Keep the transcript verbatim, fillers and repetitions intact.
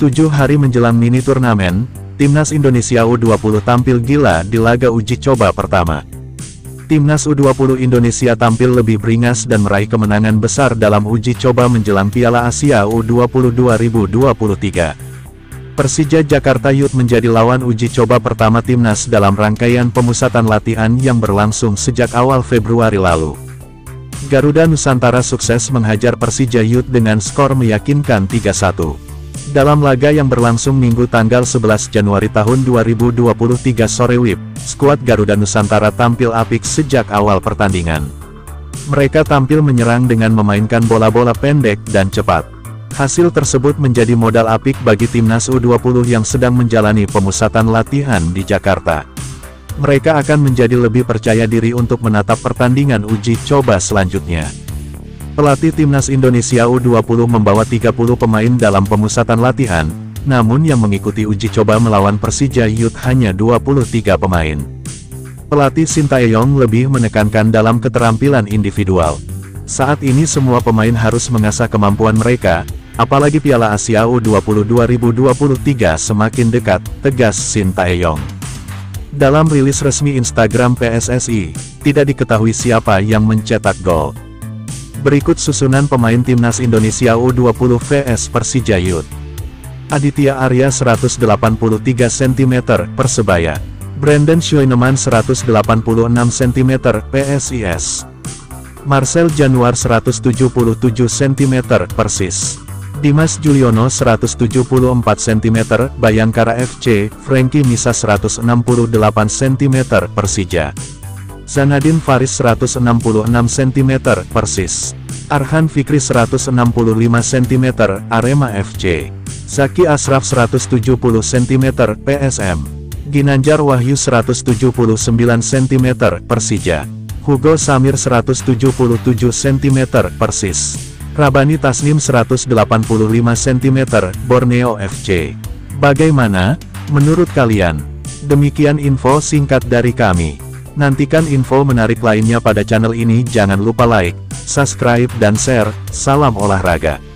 Tujuh hari menjelang mini turnamen, Timnas Indonesia U dua puluh tampil gila di laga uji coba pertama. Timnas U dua puluh Indonesia tampil lebih beringas dan meraih kemenangan besar dalam uji coba menjelang Piala Asia U dua puluh dua ribu dua puluh tiga. Persija Jakarta Youth menjadi lawan uji coba pertama Timnas dalam rangkaian pemusatan latihan yang berlangsung sejak awal Februari lalu. Garuda Nusantara sukses menghajar Persija Youth dengan skor meyakinkan tiga satu. Dalam laga yang berlangsung Minggu tanggal sebelas Januari tahun dua ribu dua puluh tiga sore W I B, skuad Garuda Nusantara tampil apik sejak awal pertandingan. Mereka tampil menyerang dengan memainkan bola-bola pendek dan cepat. Hasil tersebut menjadi modal apik bagi Timnas U dua puluh yang sedang menjalani pemusatan latihan di Jakarta. Mereka akan menjadi lebih percaya diri untuk menatap pertandingan uji coba selanjutnya. Pelatih Timnas Indonesia U dua puluh membawa tiga puluh pemain dalam pemusatan latihan, namun yang mengikuti uji coba melawan Persija Youth hanya dua puluh tiga pemain. Pelatih Sintayong lebih menekankan dalam keterampilan individual. Saat ini semua pemain harus mengasah kemampuan mereka, apalagi Piala Asia U dua puluh dua ribu dua puluh tiga semakin dekat, tegas Sintayong. Dalam rilis resmi Instagram P S S I, tidak diketahui siapa yang mencetak gol. Berikut susunan pemain Timnas Indonesia U dua puluh versus Persija Youth. Aditya Arya seratus delapan puluh tiga sentimeter, Persebaya. Brandon Schueneman seratus delapan puluh enam sentimeter, P S I S. Marcel Januar seratus tujuh puluh tujuh sentimeter, Persis. Dimas Juliono seratus tujuh puluh empat sentimeter, Bayangkara F C. Frankie Misa seratus enam puluh delapan sentimeter, Persija. Zanadin Faris seratus enam puluh enam sentimeter, Persis. Arhan Fikri seratus enam puluh lima sentimeter, Arema F C. Zaki Asraf seratus tujuh puluh sentimeter, P S M. Ginanjar Wahyu seratus tujuh puluh sembilan sentimeter, Persija. Hugo Samir seratus tujuh puluh tujuh sentimeter, Persis. Rabani Tasnim seratus delapan puluh lima sentimeter, Borneo F C. Bagaimana menurut kalian? Demikian info singkat dari kami. Nantikan info menarik lainnya pada channel ini. Jangan lupa like, subscribe dan share. Salam olahraga.